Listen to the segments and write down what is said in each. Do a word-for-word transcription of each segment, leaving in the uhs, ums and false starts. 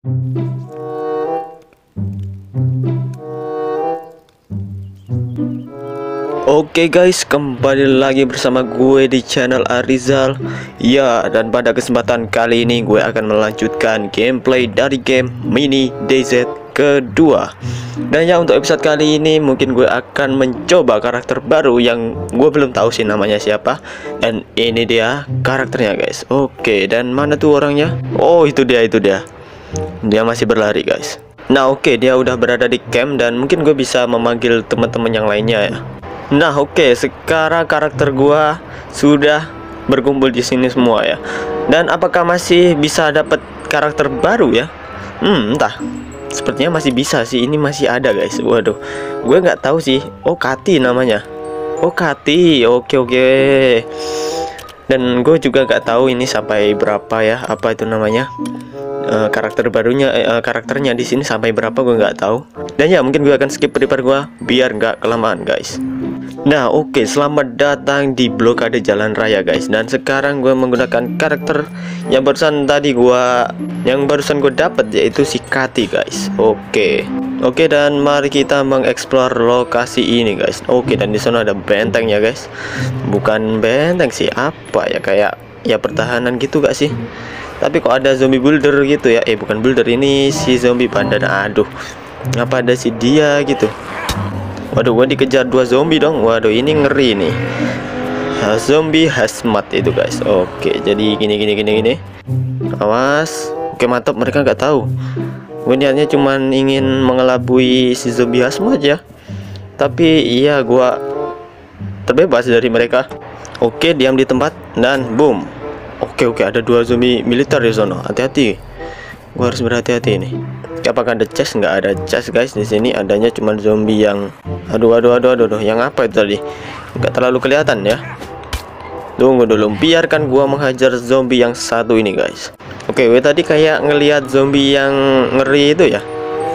Oke guys, kembali lagi bersama gue di channel Arizal. Ya, dan pada kesempatan kali ini gue akan melanjutkan gameplay dari game Mini D Z kedua. Dan ya, untuk episode kali ini mungkin gue akan mencoba karakter baru yang gue belum tahu sih namanya siapa. Dan ini dia karakternya guys. Oke, dan mana tuh orangnya? Oh, itu dia, itu dia. Dia masih berlari guys. Nah oke, dia udah berada di camp dan mungkin gue bisa memanggil teman-teman yang lainnya ya. Nah oke, okay, sekarang karakter gua sudah berkumpul di sini semua ya. Dan apakah masih bisa dapat karakter baru ya? Hmm, entah. Sepertinya masih bisa sih. Ini masih ada guys. Waduh, gue nggak tahu sih. Oh, Kati namanya. Oh, Kati. Oke oke. Dan gue juga nggak tahu ini sampai berapa ya. Apa itu namanya? Uh, karakter barunya, uh, karakternya di sini sampai berapa gue nggak tahu. Dan ya mungkin gue akan skip prepare gue biar nggak kelamaan guys. Nah oke, okay, selamat datang di blokade jalan raya guys. Dan sekarang gue menggunakan karakter yang barusan tadi gue, yang barusan gue dapat, yaitu si Kati guys. Oke, okay. Oke okay, dan mari kita mengeksplor lokasi ini guys. Oke, okay, dan di sana ada benteng ya guys. Bukan benteng sih, apa ya, kayak ya pertahanan gitu gak sih? Tapi kok ada zombie builder gitu ya? Eh bukan builder, ini si zombie bandana. Aduh, ngapa ada si dia gitu? Waduh, gua dikejar dua zombie dong. Waduh, ini ngeri nih. Ha, zombie hazmat itu guys. Oke, jadi gini gini gini gini. Awas. Oke mantap, mereka nggak tahu. Gue niatnya cuman ingin mengelabui si zombie hazmat ya. Tapi iya, gua terbebas dari mereka. Oke, diam di tempat dan boom. Oke oke, ada dua zombie militer di sana. Hati-hati. Gua harus berhati-hati ini. Apakah ada chest? Nggak ada chest guys di sini. Adanya cuma zombie yang aduh aduh aduh aduh, aduh. Yang apa itu tadi? Nggak terlalu kelihatan ya. Tunggu dulu, biarkan gua menghajar zombie yang satu ini guys. Oke, gue tadi kayak ngelihat zombie yang ngeri itu ya.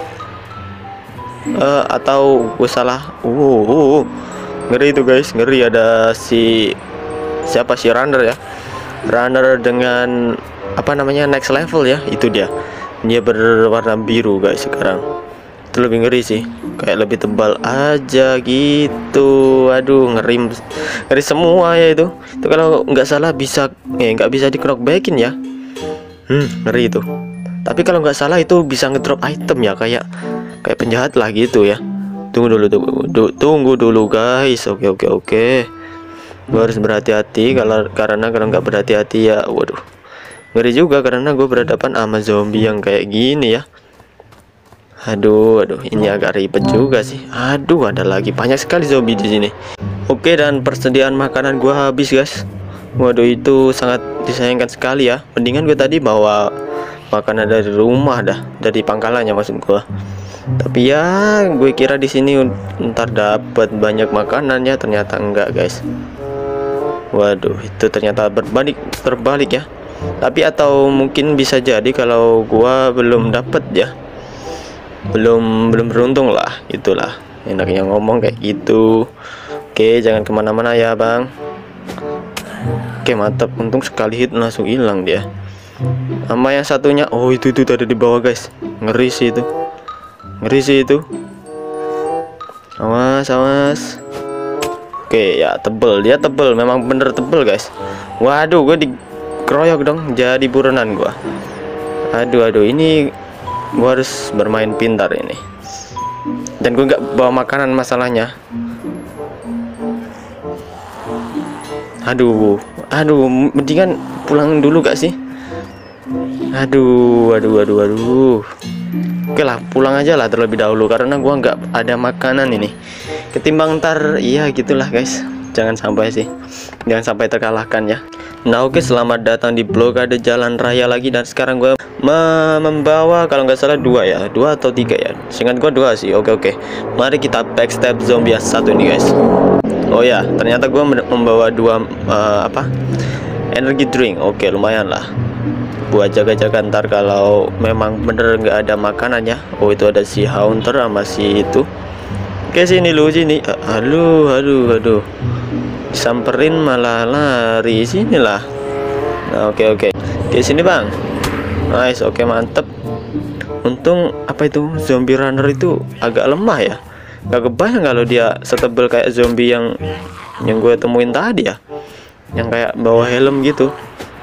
Uh, atau gue salah? Uh, uh, uh. Ngeri itu guys, ngeri. Ada si siapa si runner ya? Runner dengan apa namanya, next level ya, itu dia. Dia berwarna biru guys sekarang. Itu lebih ngeri sih, kayak lebih tebal aja gitu. Aduh, ngeri, ngeri semua ya itu. Itu kalau nggak salah bisa, eh nggak bisa di knockbackin ya. Hmm, ngeri itu. Tapi kalau nggak salah itu bisa ngedrop item ya, kayak kayak penjahat lah gitu ya. Tunggu dulu, tunggu, tunggu dulu guys. Oke oke oke. Gue harus berhati-hati kalau karena kalau nggak berhati-hati ya, waduh, ngeri juga karena gue berhadapan sama zombie yang kayak gini ya. Aduh, aduh, ini agak ribet juga sih. Aduh, ada lagi banyak sekali zombie di sini. Oke, dan persediaan makanan gue habis guys. Waduh, itu sangat disayangkan sekali ya. Mendingan gue tadi bawa makanan dari rumah dah, dari pangkalannya maksud gue. Tapi ya, gue kira di sini ntar dapat banyak makanan ya, ternyata enggak guys. Waduh, itu ternyata berbalik terbalik ya. Tapi atau mungkin bisa jadi kalau gua belum dapet ya, belum belum beruntung lah, itulah enaknya ngomong kayak gitu. Oke, jangan kemana-mana ya bang. Oke mantap, untung sekali hit langsung hilang dia. Sama yang satunya, oh itu itu ada di bawah guys, ngeri sih itu, ngeri sih itu. Awas awas. Oke ya, tebel, dia tebel, memang bener tebel guys. Waduh, gue dikeroyok dong, jadi buronan gue. Aduh aduh, ini gue harus bermain pintar ini. Dan gue nggak bawa makanan masalahnya. Aduh, aduh, mendingan pulang dulu gak sih? Aduh, aduh, aduh, aduh. Oke lah, pulang aja lah terlebih dahulu karena gua nggak ada makanan ini. Ketimbang ntar, iya gitulah guys. Jangan sampai sih, jangan sampai terkalahkan ya. Nah oke, selamat datang di blokade jalan raya lagi. Dan sekarang gue membawa kalau nggak salah dua ya, dua atau tiga ya. Seingat gue dua sih. Oke oke, mari kita backstab zombie satu ini guys. Oh ya, ternyata gue membawa dua uh, apa? Energy drink. Oke, lumayan lah buat jaga-jaga ntar kalau memang bener nggak ada makanan ya. Oh itu ada si Haunter sama si itu. Oke sini lu sini. Aduh aduh aduh, samperin malah lari, sinilah. Nah oke oke, di sini bang. Nice, oke mantep. Untung apa itu zombie runner itu agak lemah ya. Gak kebayang kalau dia setebal kayak zombie yang yang gue temuin tadi ya, yang kayak bawa helm gitu.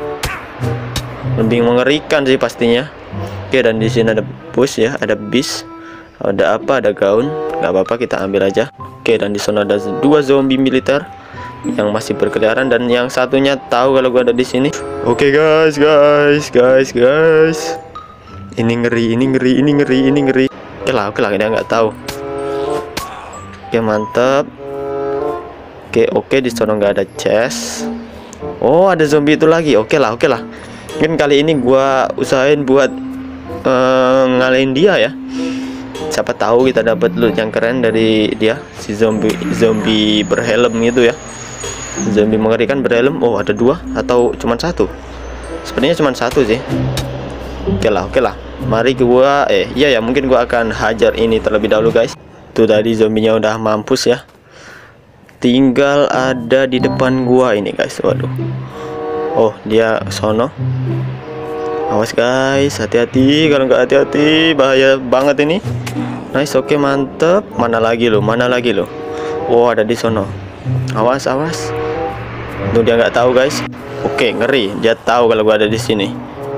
Lebih mengerikan sih pastinya. Oke, dan di sini ada bus ya, ada bis, ada apa, ada gaun. Gak apa-apa, kita ambil aja. Oke, dan di sana ada dua zombie militer yang masih berkeliaran, dan yang satunya tahu kalau gue ada di sini. Oke guys, guys, guys, guys. Ini ngeri, ini ngeri, ini ngeri, ini ngeri. Oke lah, oke lah, dia nggak tahu. Oke, mantap. Oke, oke, di sana nggak ada chest. Oh, ada zombie itu lagi. Oke lah, oke lah. Mungkin kali ini gua usahain buat uh, ngalahin dia ya. Siapa tahu kita dapat loot yang keren dari dia, si zombie zombie berhelm gitu ya. Zombie mengerikan berhelm. Oh, ada dua atau cuma satu? Sebenarnya cuma satu sih. Oke lah, oke lah. Mari gua eh iya ya, mungkin gua akan hajar ini terlebih dahulu guys. Tuh tadi zombinya udah mampus ya. Tinggal ada di depan gua ini guys. Waduh. Oh, dia sono. Awas guys, hati-hati. Kalau nggak hati-hati bahaya banget ini. Nice, oke, mantep. Mana lagi lo? Mana lagi lo? Oh, ada di sono. Awas, awas. Tuh dia nggak tahu guys. Oke, ngeri. Dia tahu kalau gua ada di sini.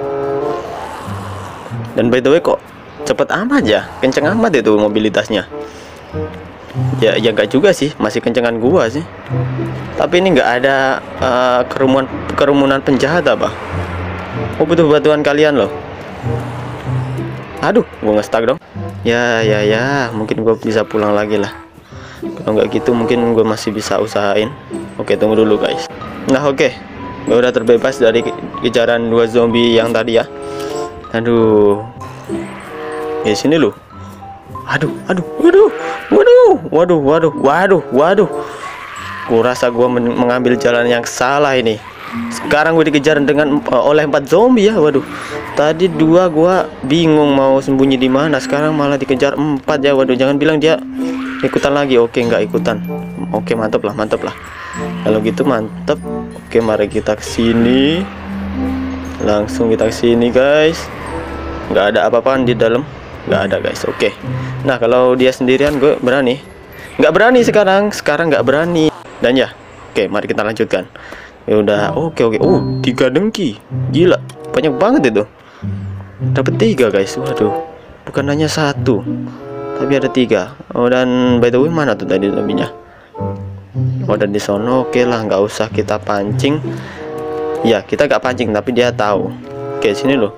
Dan by the way kok cepet amat ya, kenceng amat itu mobilitasnya. Ya, ya nggak juga sih, masih kencengan gua sih. Tapi ini nggak ada uh, kerumunan kerumunan penjahat apa? Oh, butuh bantuan kalian loh. Aduh, gua nge-stuck dong. Ya, ya, ya, mungkin gua bisa pulang lagi lah. Kalau nggak gitu mungkin gue masih bisa usahain. Oke, tunggu dulu guys. Nah, oke, gue udah terbebas dari kejaran dua zombie yang tadi ya. Aduh, ya sini loh. Aduh, aduh, waduh, waduh, waduh, waduh, waduh, waduh. Gue rasa gue men mengambil jalan yang salah ini. Sekarang gue dikejar dengan uh, oleh empat zombie ya. Waduh, tadi dua gue bingung mau sembunyi di mana. Sekarang malah dikejar empat ya. Waduh, jangan bilang dia ikutan lagi. Oke, nggak ikutan. Oke, mantap lah, mantap lah. Kalau gitu mantap. Oke, mari kita ke sini. Langsung kita ke sini guys. Nggak ada apa-apaan di dalam. Nggak ada guys. Oke. Nah, kalau dia sendirian gue berani. Nggak berani sekarang. Sekarang nggak berani. Dan ya, oke, mari kita lanjutkan. Ya udah, oke oke. Oh, tiga dengki. Gila, banyak banget itu. Dapat tiga guys. Waduh, bukan hanya satu, tapi ada tiga. Oh, dan by the way mana tuh tadi zombinya? Oh, dan di sono. Oke lah, nggak usah kita pancing. Ya, kita nggak pancing, tapi dia tahu. Oke, sini loh.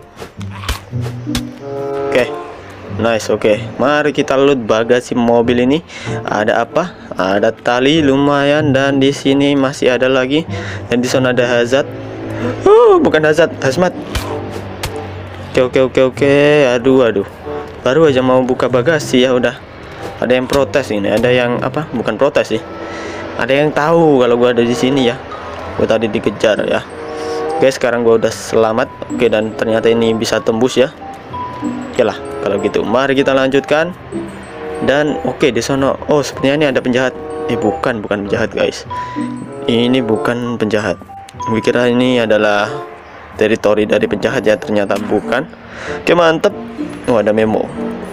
Oke, nice. Oke, mari kita loot bagasi mobil ini. Ada apa? Ada tali lumayan, dan di sini masih ada lagi. Dan di sana ada hazard. Oh, bukan hazard, hazmat. Oke oke oke oke. Aduh aduh. Baru aja mau buka bagasi ya udah ada yang protes ini. Ada yang apa? Bukan protes sih. Ada yang tahu kalau gua ada di sini ya. Gua tadi dikejar ya. Oke, sekarang gua udah selamat. Oke, dan ternyata ini bisa tembus ya. Oke lah, kalau gitu mari kita lanjutkan. Dan oke, di sana. Oh, sepertinya ini ada penjahat. Eh, bukan, bukan penjahat guys. Ini bukan penjahat. Gue kira ini adalah teritori dari penjahat ya, ternyata bukan. Oke, mantep. Oh, ada memo.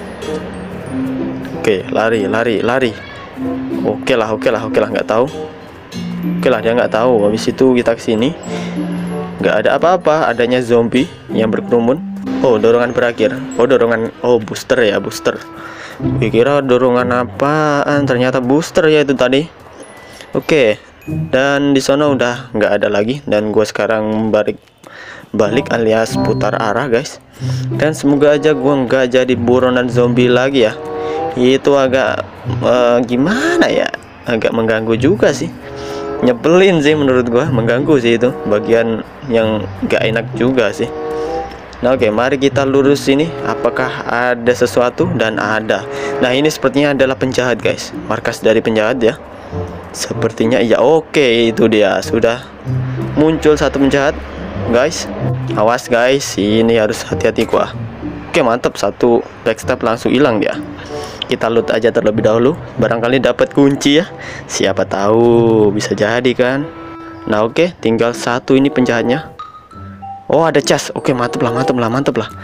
Oke, lari, lari, lari. Oke lah, oke lah, oke lah, nggak tahu. Oke lah, dia nggak tahu. Habis itu kita kesini. Nggak ada apa-apa, adanya zombie yang berkerumun. Oh, dorongan berakhir. Oh, dorongan. Oh, booster ya, booster. Gue kira dorongan apaan, ternyata booster ya itu tadi. Oke, dan di sana udah nggak ada lagi. Dan gue sekarang balik balik alias putar arah guys. Dan semoga aja gue nggak jadi buronan zombie lagi ya. Itu agak uh, gimana ya, agak mengganggu juga sih. Nyebelin sih menurut gue, mengganggu sih itu. Bagian yang nggak enak juga sih. Nah, oke, mari kita lurus sini. Apakah ada sesuatu? Dan ada. Nah, ini sepertinya adalah penjahat guys, markas dari penjahat ya. Sepertinya iya. Oke, itu dia, sudah muncul satu penjahat guys. Awas guys, ini harus hati-hati gua. Oke, mantap, satu backstab langsung hilang dia. Kita loot aja terlebih dahulu, barangkali dapat kunci ya. Siapa tahu, bisa jadi kan. Nah, oke, tinggal satu ini penjahatnya. Oh, ada chest. Oke, mantep lah, mantep lah, mantep lah.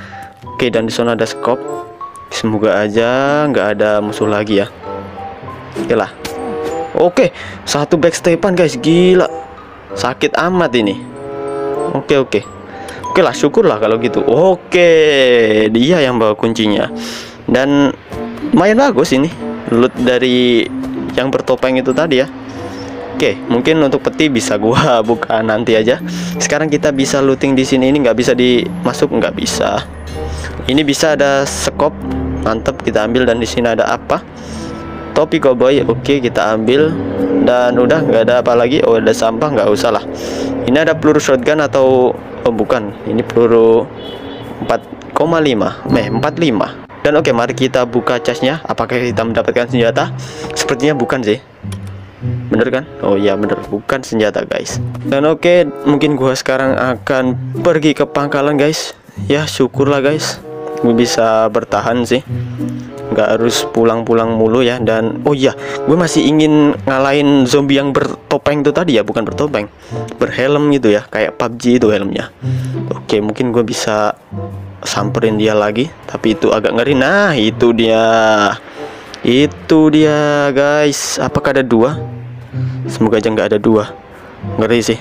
Oke, dan di sana ada skop. Semoga aja nggak ada musuh lagi ya. Oke lah. Oke, satu backstepan guys, gila. Sakit amat ini. Oke oke. Oke lah, syukurlah kalau gitu. Oke, dia yang bawa kuncinya. Dan lumayan bagus ini loot dari yang bertopeng itu tadi ya. Oke, mungkin untuk peti bisa gua buka nanti aja. Sekarang kita bisa looting di sini. Ini nggak bisa dimasuk, nggak bisa. Ini bisa ada skop, mantap, kita ambil. Dan di sini ada apa? Topi cowboy, oke kita ambil. Dan udah nggak ada apa lagi. Oh, ada sampah, nggak usah lah. Ini ada peluru shotgun atau oh bukan, ini peluru empat koma lima, meh empat puluh lima. Dan oke, mari kita buka chestnya. Apakah kita mendapatkan senjata? Sepertinya bukan sih. Bener kan? Oh iya bener, bukan senjata guys. Dan oke, mungkin gua sekarang akan pergi ke pangkalan guys. Ya syukurlah guys, gue bisa bertahan sih, nggak harus pulang-pulang mulu ya. Dan oh iya, gue masih ingin ngalahin zombie yang bertopeng itu tadi ya. Bukan bertopeng, berhelm gitu ya, kayak P U B G itu helmnya. Oke, mungkin gue bisa samperin dia lagi, tapi itu agak ngeri. Nah itu dia, itu dia guys. Apakah ada dua? Semoga aja nggak ada dua. Ngeri sih.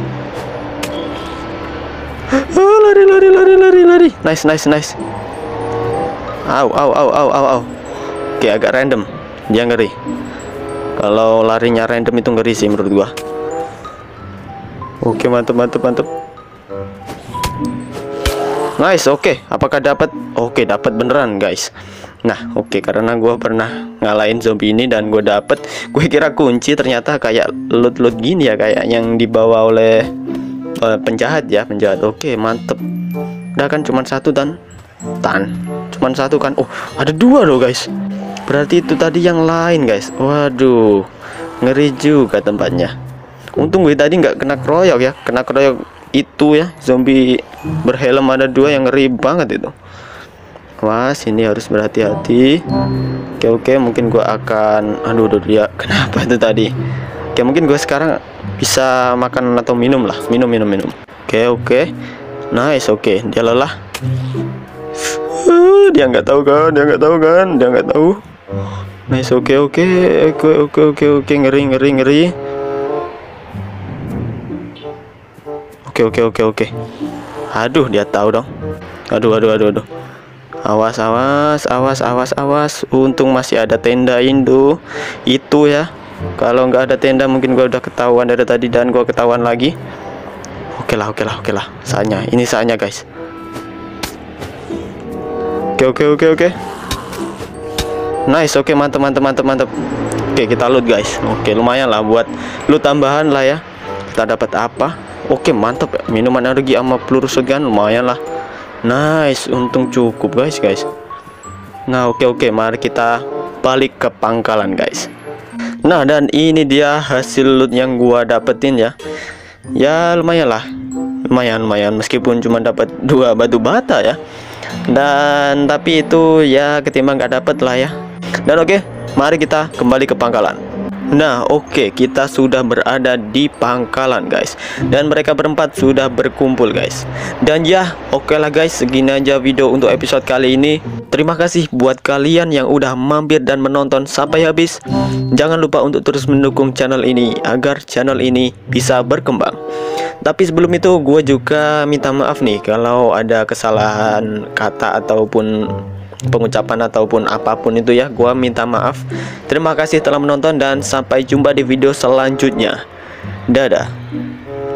Oh, lari lari lari lari lari. Nice nice nice. Au au au au au au. Oke, agak random. Dia ngeri. Kalau larinya random itu ngeri sih menurut gua. Oke, mantap mantap mantap. Nice, oke. Apakah dapat? Oke, dapat beneran guys. Nah, oke, karena gue pernah ngalahin zombie ini dan gue dapet. Gue kira kunci, ternyata kayak loot-loot gini ya, kayak yang dibawa oleh uh, penjahat ya, penjahat. Oke, mantep. Udah kan cuma satu dan tan, cuma satu kan. Oh, ada dua loh guys. Berarti itu tadi yang lain guys. Waduh, ngeri juga tempatnya. Untung gue tadi nggak kena keroyok ya, kena keroyok itu ya, zombie berhelm ada dua yang ngeri banget itu. Wah, sini harus berhati-hati. Oke oke, mungkin gua akan aduh, aduh dia kenapa itu tadi. Oke, mungkin gua sekarang bisa makan atau minum lah. Minum minum minum. Oke oke. Nice, oke. Dia lelah. Uh, dia nggak tahu kan, dia nggak tahu kan, dia nggak tahu. Nice, oke oke. Oke oke oke oke, ngeri ngeri ngeri. Oke oke oke oke. Aduh, dia tahu dong. Aduh aduh aduh aduh. Awas awas awas awas awas. Untung masih ada tenda Indo itu ya. Kalau nggak ada tenda mungkin gua udah ketahuan dari tadi dan gua ketahuan lagi. Oke lah oke lah oke lah. Saatnya, ini saatnya guys. Oke oke oke oke. Nice, oke, mantap mantap mantap mantap. Oke, kita loot guys. Oke, lumayan lah buat loot tambahan lah ya. Kita dapat apa? Oke, mantap ya. Minuman energi sama peluru shotgun lumayan lah. Nice, untung cukup guys guys. Nah oke oke, mari kita balik ke pangkalan guys. Nah, dan ini dia hasil loot yang gua dapetin ya. Ya lumayan lah, lumayan lumayan meskipun cuma dapat dua batu bata ya. Dan tapi itu ya ketimbang gak dapet lah ya. Dan oke, mari kita kembali ke pangkalan. Nah oke, kita sudah berada di pangkalan guys. Dan mereka berempat sudah berkumpul guys. Dan ya oke lah guys, segini aja video untuk episode kali ini. Terima kasih buat kalian yang udah mampir dan menonton sampai habis. Jangan lupa untuk terus mendukung channel ini agar channel ini bisa berkembang. Tapi sebelum itu gue juga minta maaf nih kalau ada kesalahan kata ataupun pengucapan ataupun apapun itu ya, gua minta maaf. Terima kasih telah menonton dan sampai jumpa di video selanjutnya. Dadah.